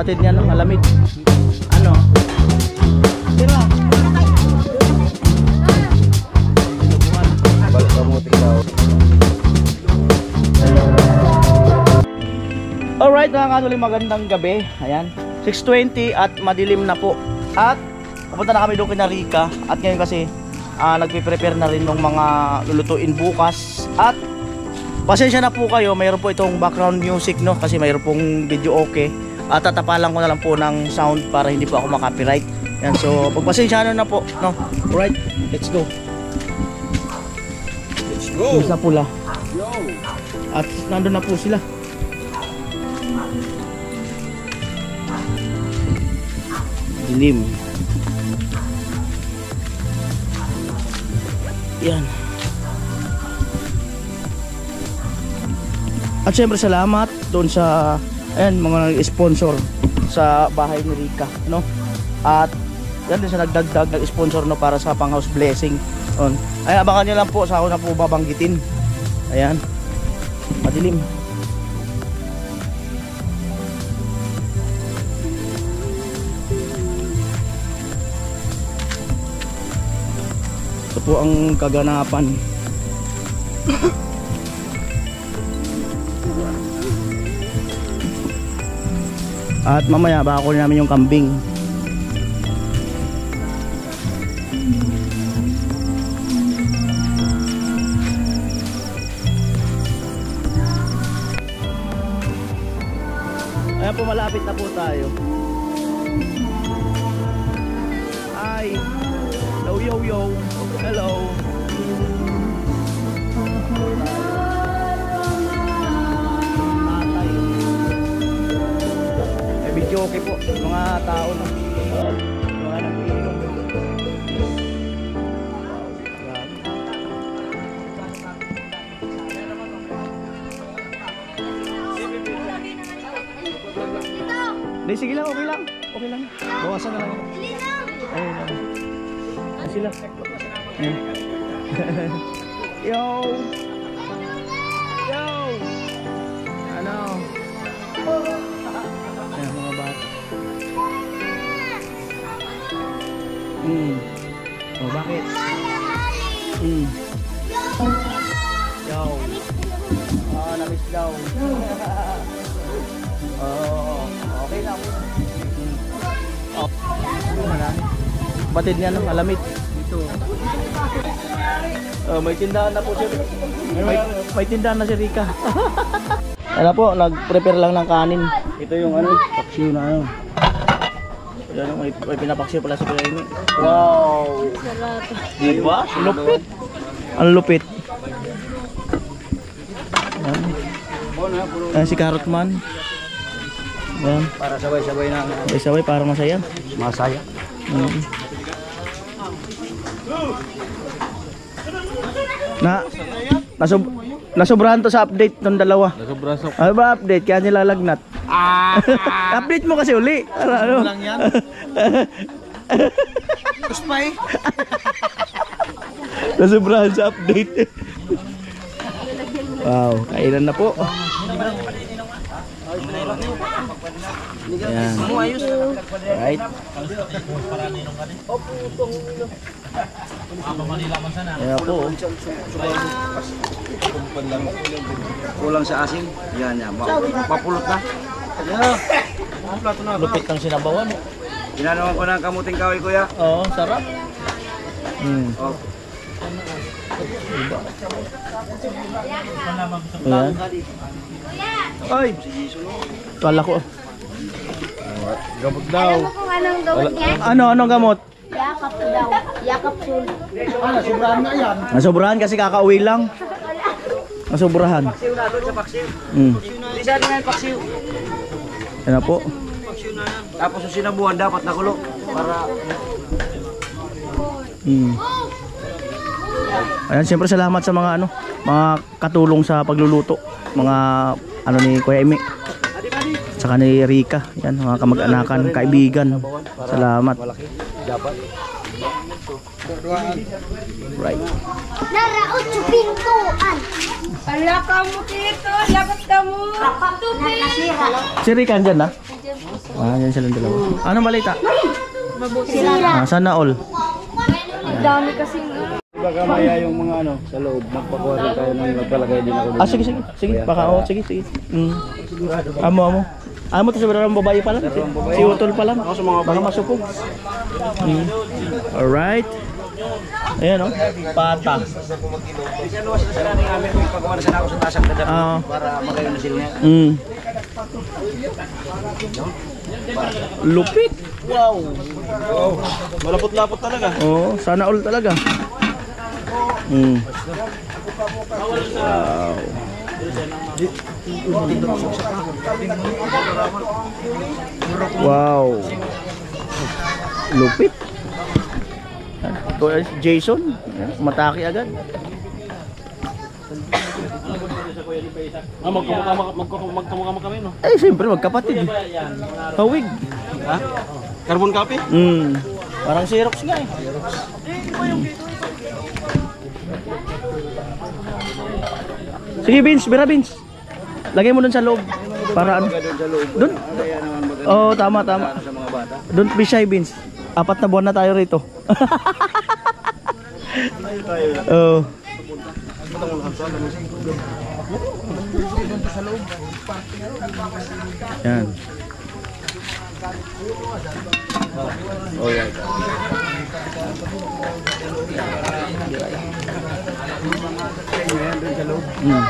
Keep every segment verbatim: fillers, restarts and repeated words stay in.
Kapatid niya no, malamig. Ano? Tira. Balik kamuting daw. Alright mga katuloy, magandang gabi. Ayan, six twenty at madilim na po. At pupunta na kami doon kina Rika. At ngayon kasi uh, nagpe-prepare na rin ng mga lulutuin bukas. At pasensya na po kayo, mayroon po itong background music no, kasi mayroon pong video okay. At tatapalan ko na lang po ng sound para hindi po ako makapiright. Yan, so pagpasensya na na po no. Alright, let's go. Let's go. Sa pula. At nandun na po sila. Dilim. Yan. At syempre salamat doon sa ayan, mga nag-sponsor sa bahay ni Rika, no? At yan din sa nagdagdag nag-sponsor no para sa pang house blessing. On. Ay abangan niyo lang po sa ako na po babanggitin. Ayan. Madilim. Ito po ang kaganapan. At mamaya baka kunin namin yung kambing. Ayan po, malapit na po tayo. Hi. Yo yo yo. Hello. Tatay. Eh video okay po. Mga tao na. Mga nag-iinom. Hindi, sige lang, okay lang. Okay lang. Bawasan na lang ako. Ayun lang. Ayun sila. Ayun. Yo! Yo! Ano? Ayun, mga bata. Hmm. Oh, bakit? Hmm. Yo! Oh, namiss daw. Oh, okay lang. Oh. Batid niya ng alamit. Dito. Uh, may tindahan na po si may, may tindahan na si Rika. Ano po, nag-prepare lang ng kanin. Ito yung ano, paksiw na ano. Yan, may, may pinapaksiw pala si Kuya Amy. Wow! Sarap. Diba? Lupit. Ang lupit. Yan. Yan si Carrot Man. Yan. Para sabay-sabay na. Sabay-sabay para masaya. Masaya. Hmm. Na nasub nasobrahan to sa update ng dalawa. Nasobrahan sa. Ano ba update? Kaya nilalagnat. Ah! Update mo kasi uli. Ano, ano? Lang yan. Kuspay. Nasobrahan sa update. Wow, kainan na po. Ayan. Right. Ayan po. Kulang sa asin. Yan yan. Papulot na. Lupit ng sinabawan. Ginanawan ko ng kamuting kahoy, kuya. Oo, sarap. Hmm. Oh. Ayan. Ay! Kala ko. Gamot daw. Alam mo kung anong gamot niya? Ano, anong gamot? Yakap daw. Yakap sul. Ah, sobrahan na yan. Nasobrahan kasi kakauwi lang. Nasobrahan. Paksiw na doon sa paksiw. Hmm. Isa na yan paksiw. Ano po? Paksiw na yan. Tapos yung sinabuhan dapat nakulo. Para... Hmm. Ayan, siyempre salamat sa mga ano, mga katulong sa pagluluto. Mga ano ni Kuya Amy. Saka ni Rika. Yan, mga kamag-anakan, kaibigan. Salamat. Malaki. Dapat. Right. Naraot sa pintuan. Ala ka mo dito, lagot ka mo. Nasira. Si Rika andyan na? Ah, yan silang dalawa. Anong balita? Sira. Ah, sana all. Dami kasing Baka maya yung mga ano, sa loob, magpakuha rin tayo ng magpalagay din ako doon. Ah, sige, sige. Sige, baka oh, sige, sige. Mm. Amo, amo. Amo to sa barang babae pa lang. Si Utol pa lang. Baka masupog. Mm. Alright. Ayan oh, pata. Kasi ano sila sila ni amin, may pagawa na sila ako sa tasang dadap Ah. para magayo na sila niya. Mm. Lupit. Wow. Oh, malapot-lapot talaga. Oh, sana all talaga. Mm. Wow. Wow. Lupit. Ito ay Jason, mataki agad. Ah, magkamukha magkamukha magkamukha kami no. Eh, siyempre magkapatid. Hawig. Ha? Carbon copy? Mm. Parang Xerox nga eh. Sige, Vince, bira Vince. Lagay mo dun sa loob. Para ano? Dun? Oo, oh, tama, tama. Sa mga bata. Don't be shy, Vince. Apat na buwan na tayo rito. Oo. Yan. Oh, yeah. Hmm.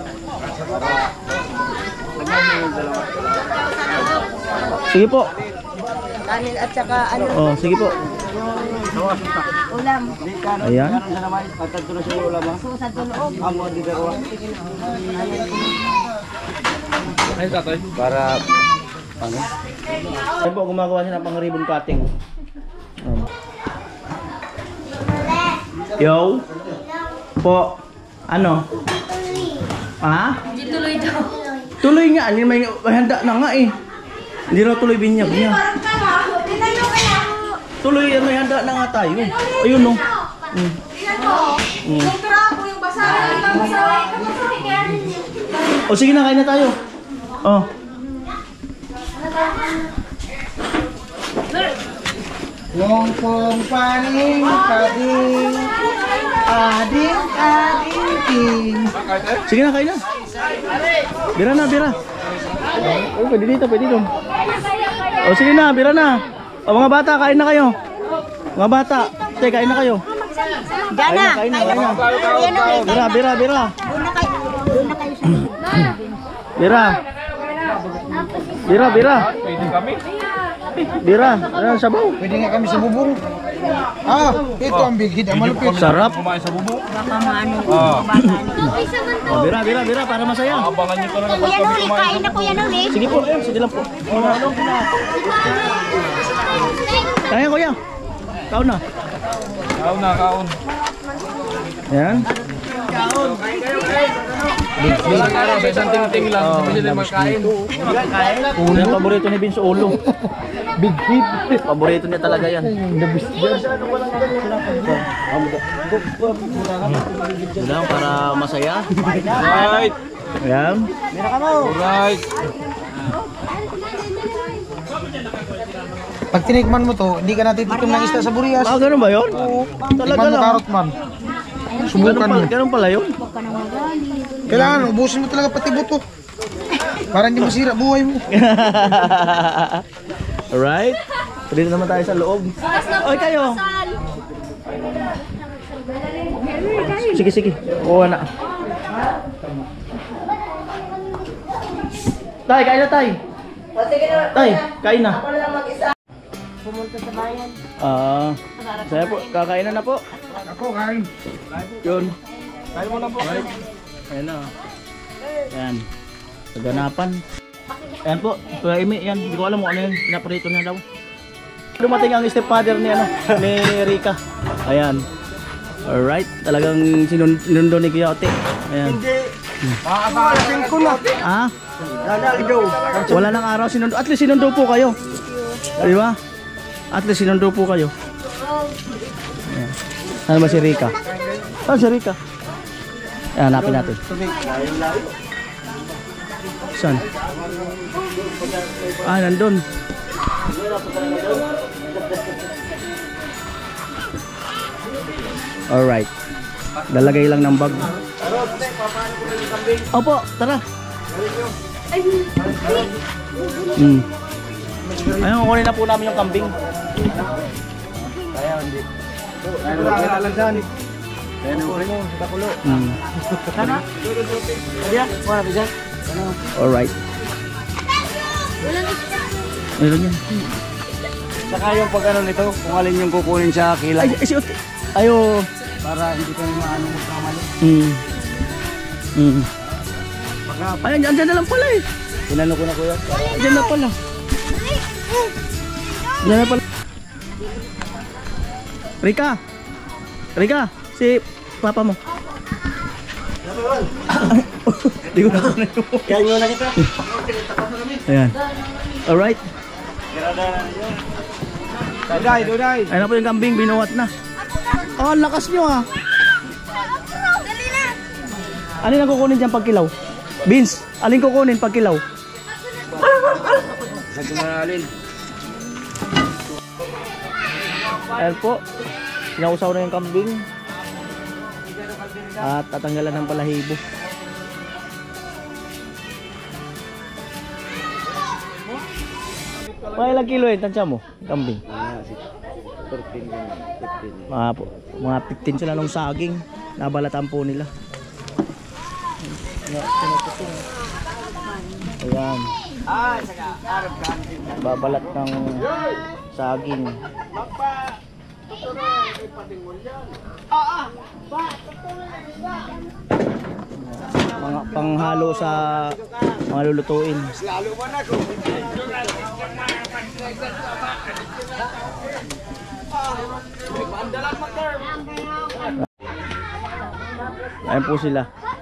Sige po. kanin at saka ano, Oh, sige po. ulam. Ayan. Sa naman, tatagto na siya yung ulam ha. Sa tulog. Amo di dalawa. Ay, tatay. Para ano? Ayan po, gumagawa siya ng pang ribbon cutting. Um. Yo. Po. Ano? Ha? Hindi tuloy daw. Tuloy nga, hindi may may handa na nga eh. Hindi raw tuloy binyag niya. Tuloy yan, may handa na nga tayo. Ayun no. Mm. Mm. O sige na, kain na tayo. Oh. Long pong paning kading ading ading king. Sige na, kain na. Bira na, bira. Oh, pwede dito, pwede dito. O sige na, bira na. O mga bata, kain na kayo. Mga bata, te, kain na kayo. Diyan na. Kain na, kain na, kain na. Bira, bira, bira. Doon na kayo. Doon na kayo sa Bira. Bira, bira. Bira, ano sabaw? Pwede nga kami sa bubong. Ah, ito ang big hit, ang malupit. Sarap. baka maano. Oh, bira, bira, bira, para masaya. Abangan niyo talaga Kuya Noli, kain na Kuya Noli. Sige po, sige lang po. Kaya kuya. Kaon na. Kaon na, kaon. Ayan. Wala ka raw, sa isang ting-ting lang. Oh, Hindi sila magkain. Ulo. Yung paborito ni Vince, ulo. Big hit. Paborito niya talaga yan. Yun lang, para masaya. Right. Ayan. Right. Pag tinikman mo to, hindi ka natitikim ng isda sa Burias. Ah, ganun ba yun? Talaga Tikman mo lang. karot man. Ganun Subukan mo. pala, ganun pala yun. Kailangan, ubusin mo talaga pati buto. Para hindi masira buhay mo. Alright. Pwede naman tayo sa loob. Oy, kayo. Sige, sige. Kuha na. Tay, kain na tay. Tay, kain na. Pumunta sa bayan. Ah, saya po, kakainan na po. Ako, kain. Yun. Kain mo na po. Right. Ayan na. Ayan. Kaganapan. Ayan po, Kuya Imi, yan. Hindi ko alam kung ano yun. Pinaparito niya daw. Dumating ang stepfather ni ano, ni Rika. Ayan. Alright, talagang sinundo ni Kuya Ote. Ayan. Makakalasin ko na. Ah? Lalagaw. Wala nang araw sinundo. At least sinundo po kayo. Di ba? At least sinundo po kayo. Ayan. Saan ba si Rika? Saan si Rika? Ayan, hanapin natin. Saan? Ah, nandun. Alright. Lalagay lang ng bag. Opo, tara. Hmm. Ayun, kukunin na po namin yung kambing. Kaya hindi. Kaya lang dyan. Kaya nang kunin mo, sa kulo. Hmm. Sana? Kaya? Wala ba dyan? Alright. Meron yan. Saka yung pag ano nito, kung alin yung kukunin sa kilay. Ay, ay, si Ote. Ayo. Para hindi kami maano magkamali. Hmm. Hmm. Ayan, dyan, dyan na lang pala eh. Tinano ko na kuya. Dyan na pala. Dyan na pala. Rika. Rika, si papa mo. Di ko na ko na yung... Kaya nyo na kita. Ayan. Alright. Duday, duday. Ayan na po yung kambing, binuhat na. Oh, ang lakas nyo ah. Dali na! Alin ang kukunin dyan pag kilaw? Beans, alin kukunin pag kilaw? Sa kumalin. Ayan po. Pinausaw na yung kambing. At tatanggalan ng balahibo. Mga ilang kilo eh, tansya mo? Kambing. Mga, po, mga fifteen sila nung saging. Nabalatan po nila. Ayan. Babalat ng saging. Mga panghalo sa mga lulutuin. Ayan po sila.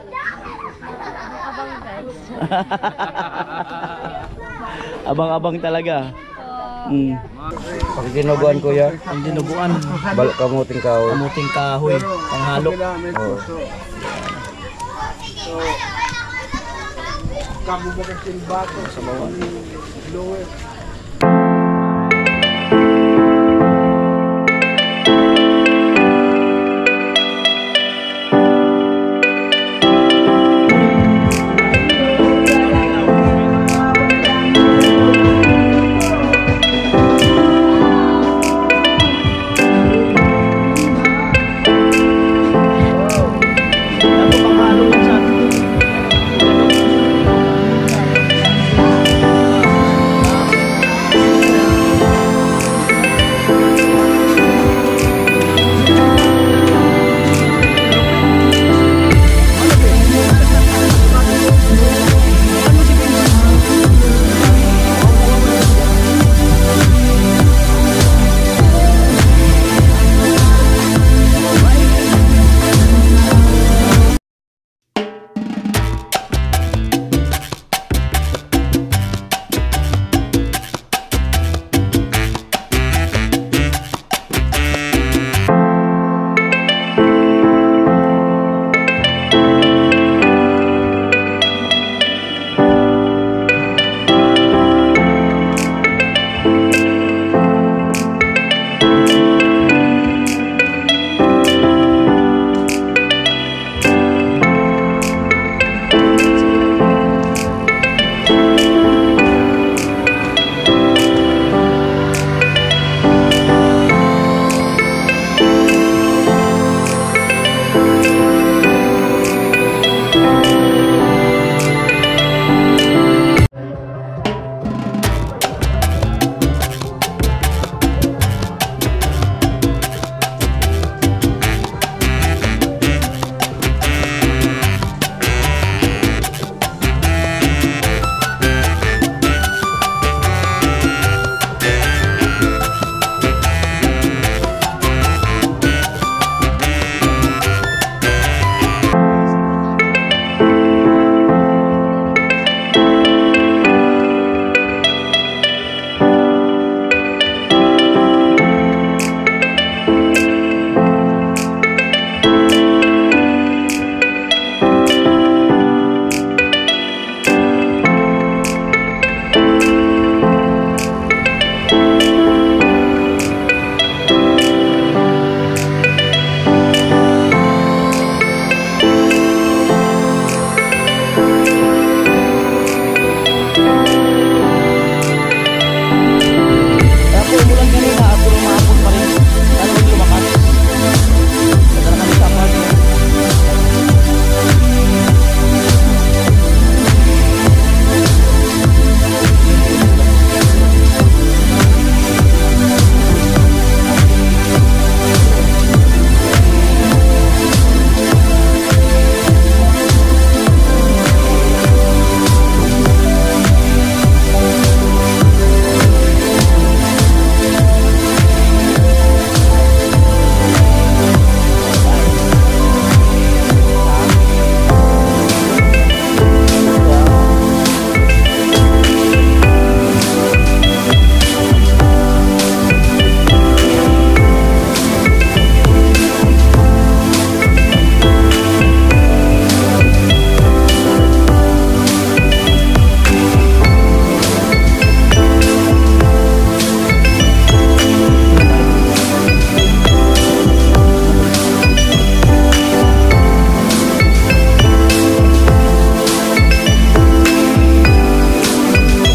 Abang-abang talaga. Mm. Pag dinuguan kuya, Ang dinuguan, balak kamuting kahoy. kamuting kahoy, panghalo. Oo. Sa bawah.